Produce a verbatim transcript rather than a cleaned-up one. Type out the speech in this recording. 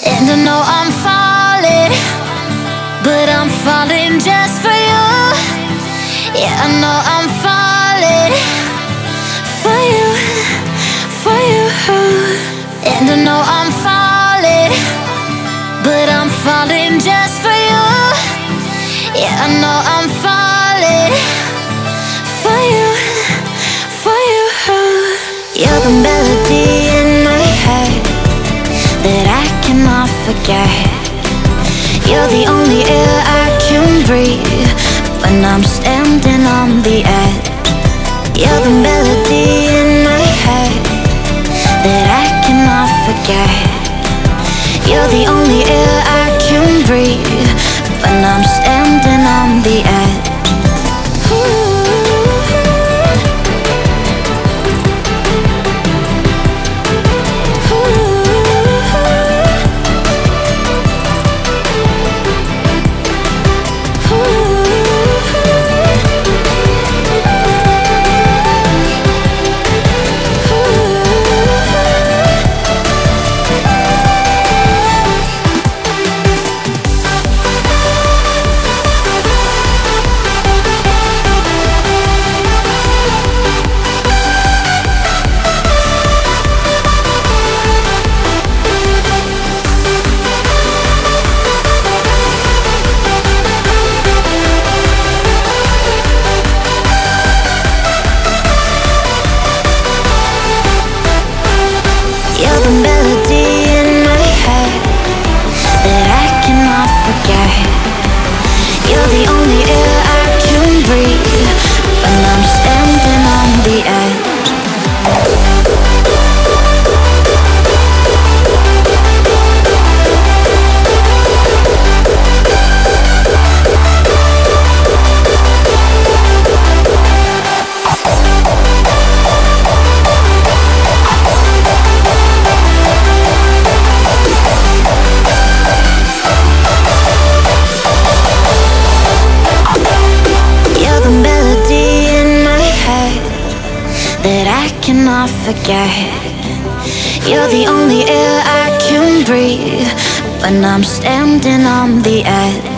And I know I'm falling, but I'm falling just for you. Yeah, I know I'm falling for you, for you. And I know I'm falling, but I'm falling just for you. Yeah, I know I'm falling for you, for you. You're the melody in my head that I cannot forget. You're the only air I can breathe when I'm standing on the edge. You're the melody in my head that I cannot forget. You're the only air I can breathe when I'm standing on the edge. Forget. You're the only air I can breathe when I'm standing on the edge.